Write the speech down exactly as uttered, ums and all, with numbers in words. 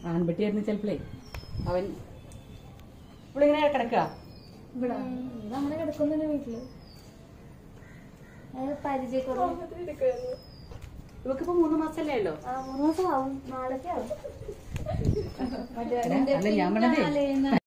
ആൺപെട്ടിയായിരുന്നു ചിലപ്പോഴേ അവൻ ഇവിടെ ഇങ്ങനെ കിടക്കുക ഇവിടെ അങ്ങനെ കിടക്കുന്നില്ല വീട്ടില് പരിചയക്കുറവ്. ഇവക്കിപ്പോ മൂന്ന് മാസല്ലേ ഉള്ളൂ. മൂന്ന് മാസം ആവും നാളൊക്കെ ആവും. അല്ല ഞാൻ പറഞ്ഞതേ